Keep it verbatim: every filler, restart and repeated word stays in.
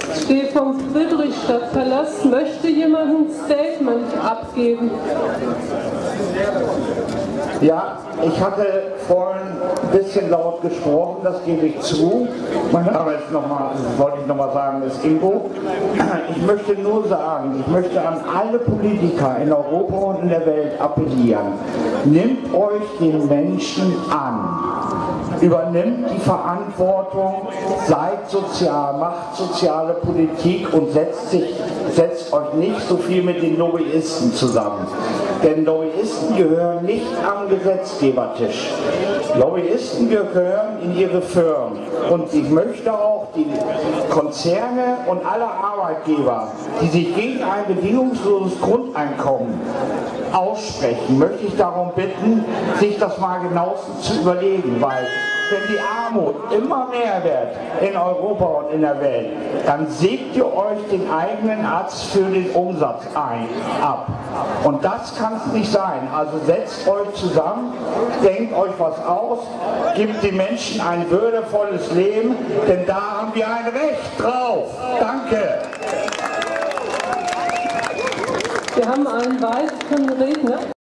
stehe vom Friedrichstadtpalast. Möchte jemand ein Statement abgeben? Ja, ich hatte vorhin ein bisschen laut gesprochen, das gebe ich zu. Mein Name ist nochmal, wollte ich nochmal sagen, ist Ingo. Ich möchte nur sagen, ich möchte an alle Politiker in Europa und in der Welt appellieren. Nehmt euch den Menschen an. Übernimmt die Verantwortung, seid sozial, macht soziale Politik und setzt, sich, setzt euch nicht so viel mit den Lobbyisten zusammen. Denn Lobbyisten gehören nicht am Gesetzgebertisch. Lobbyisten gehören in ihre Firmen. Und ich möchte auch die Konzerne und alle Arbeitgeber, die sich gegen ein bedingungsloses Grundeinkommen aussprechen, möchte ich darum bitten, sich das mal genauestens zu überlegen, weil wenn die Armut immer mehr wird in Europa und in der Welt, dann sägt ihr euch den eigenen Arzt für den Umsatz ein, ab. Und das kann es nicht sein. Also setzt euch zusammen, denkt euch was aus, gebt den Menschen ein würdevolles Leben, denn da haben wir ein Recht drauf. Danke. Wir haben einen weiteren Redner.